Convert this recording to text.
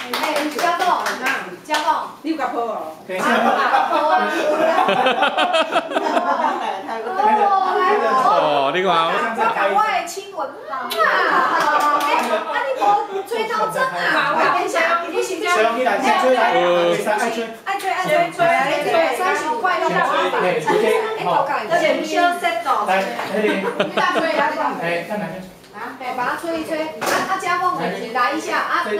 家栋，家栋， 你有甲抱哦？ 可以。 哦，你看。 我的亲吻啊！你无吹头针啊？等一下，你是这样？爱吹，三十块都不对，直接好。 全小 set 哦。 来，那里。 大吹， 哎，看哪边？ 对，把它吹一吹。家凤来一下啊。